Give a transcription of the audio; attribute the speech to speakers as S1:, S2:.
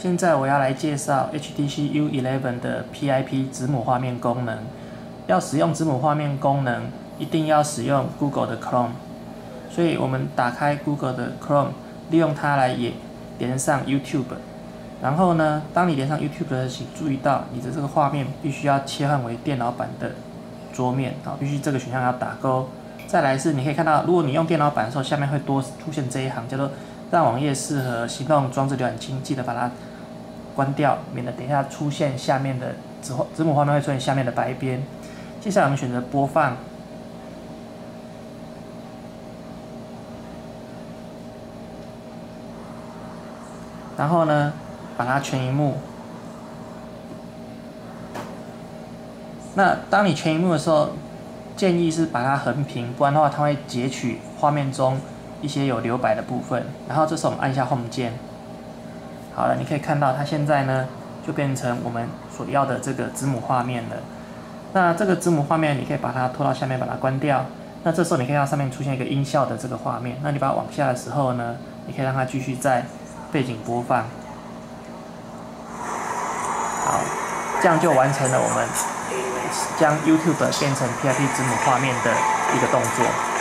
S1: 现在我要来介绍 HTC U11 的 PIP 子母画面功能。要使用子母画面功能，一定要使用 Google 的 Chrome。所以我们打开 Google 的 Chrome， 利用它来也连上 YouTube。然后呢，当你连上 YouTube 的时候，请注意到你的这个画面必须要切换为电脑版的桌面啊，必须这个选项要打勾。再来是你可以看到，如果你用电脑版的时候，下面会多出现这一行，叫做让网页适合行动装置浏览器，记得把它关掉，免得等一下出现下面的子母画面会出现下面的白边。接下来我们选择播放，然后呢，把它全萤幕。那当你全萤幕的时候，建议是把它横屏，不然的话它会截取画面中一些有留白的部分。然后这时候我们按一下 Home 键，好了，你可以看到它现在呢就变成我们所要的这个子母画面了。那这个子母画面你可以把它拖到下面，把它关掉。那这时候你可以看到上面出现一个音效的这个画面。那你把它往下的时候呢，你可以让它继续在背景播放。好，这样就完成了我们将 YouTube 变成 PIP 子母画面的一个动作。